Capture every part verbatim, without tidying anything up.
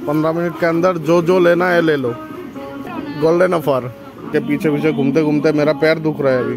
पंद्रह मिनट के अंदर जो जो लेना है ले लो। गोल्डन ऑफर के पीछे पीछे घूमते घूमते मेरा पैर दुख रहा है अभी।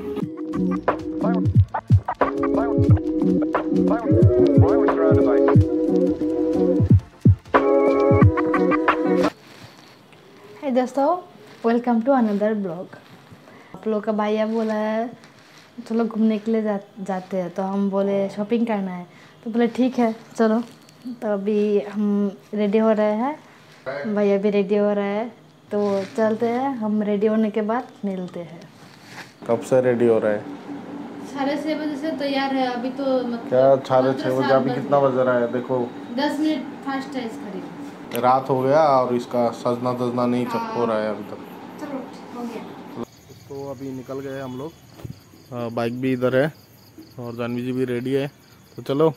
हाय दोस्तों, वेलकम टू अनदर ब्लॉग। आप लोग का भैया बोला है चलो घूमने के लिए जा, जाते हैं, तो हम बोले शॉपिंग करना है, तो बोले ठीक है चलो। तो अभी हम रेडी हो रहे हैं, भैया भी रेडी हो रहा है, तो चलते हैं। हम रेडी होने के बाद मिलते हैं। कब से रेडी हो रहा है? साढ़े छः बजे से तैयार है अभी तो। मतलब क्या साढ़े छः बजे? अभी कितना बज रहा है देखो। दस मिनट फास्ट है इसका। रात हो गया और इसका सजना तजना नहीं चक हो रहा है अभी तक। चलो हो गया। तो अभी निकल गए हम लोग, बाइक भी इधर है और जानवी जी भी रेडी है, तो चलो।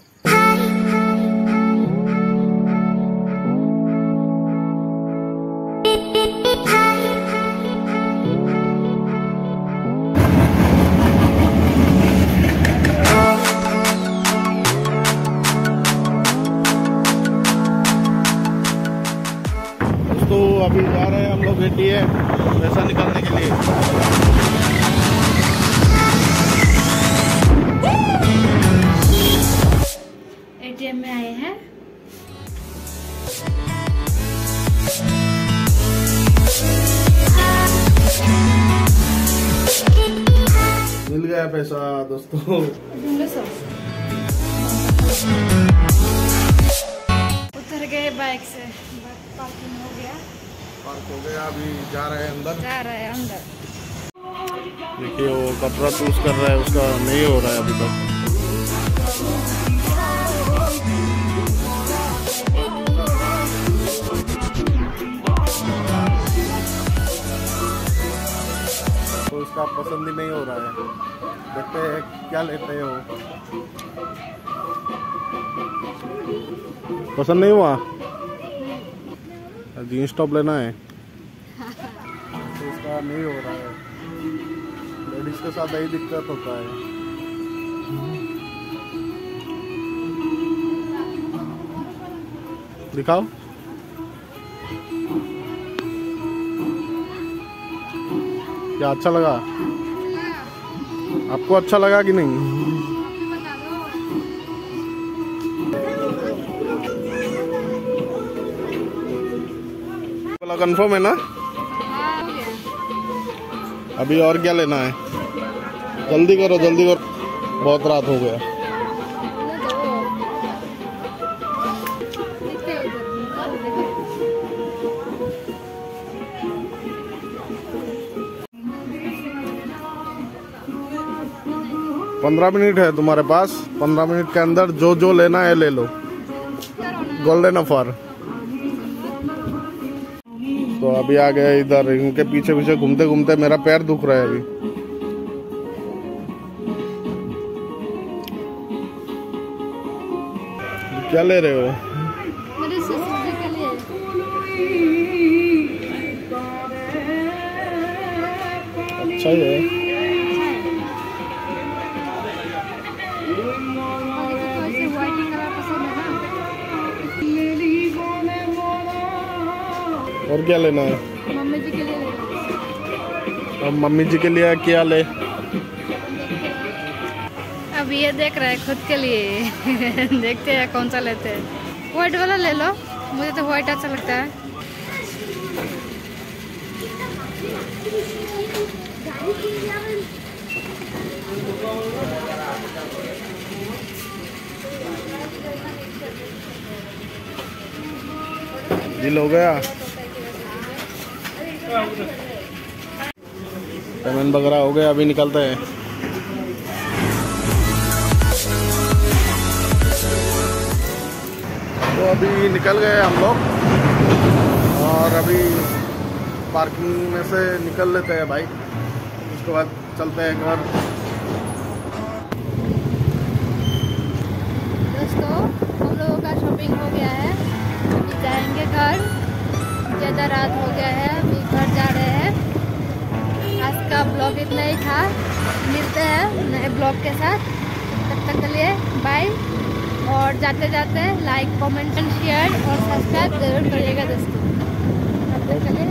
तो अभी जा रहे हैं हम लोग ए टी एम पैसा निकालने के लिए। ए टी एम में आए हैं। मिल गया पैसा दोस्तों। उतर गए बाइक से, पार्किंग हो गया, पार्क हो गया। अभी जा रहे हैं अंदर, जा रहे हैं अंदर। देखिए वो कटरा चूज कर रहा है, उसका नहीं हो रहा है अभी तक। तो इसका पसंद ही नहीं हो रहा है, देखते हैं क्या लेते हो। पसंद नहीं हुआ? जीन्स टॉप लेना है तो इसका नहीं हो रहा है। लेडीज के साथ यही दिक्कत होता है। दिखाओ क्या अच्छा लगा आपको? अच्छा लगा कि नहीं? कंफर्म है ना? अभी और क्या लेना है? जल्दी करो जल्दी करो, बहुत रात हो गया। पंद्रह मिनट है तुम्हारे पास, पंद्रह मिनट के अंदर जो जो लेना है ले लो। Golden offer. तो अभी आ गए इधर, इनके पीछे पीछे घूमते घूमते मेरा पैर दुख रहा है अभी। क्या ले रहे हो? मेरे ससुर जी के लिए। अच्छा ही है। और क्या लेना है? मम्मी जी के लिए लेना। अब मम्मी जी के लिए क्या ले? अब ये देख रहा है खुद के लिए। देखते हैं कौन सा लेते हैं। व्हाइट वाला ले लो, मुझे तो व्हाइट अच्छा लगता है। बिल हो गया, पेमेंट वगैरह हो गया, अभी निकलते हैं। तो अभी निकल गए हम लोग और अभी पार्किंग में से निकल लेते हैं बाइक, उसके बाद चलते हैं घर। दोस्तों हम लोगों का शॉपिंग हो गया है, अभी जाएंगे घर। ज़्यादा रात हो गया है, अभी घर जा रहे हैं। आज का ब्लॉग इतना ही था, मिलते हैं नए ब्लॉग के साथ। तब तक के लिए बाय। और जाते जाते लाइक कमेंट एंड शेयर और सब्सक्राइब जरूर करिएगा दोस्तों। तब तक के लिए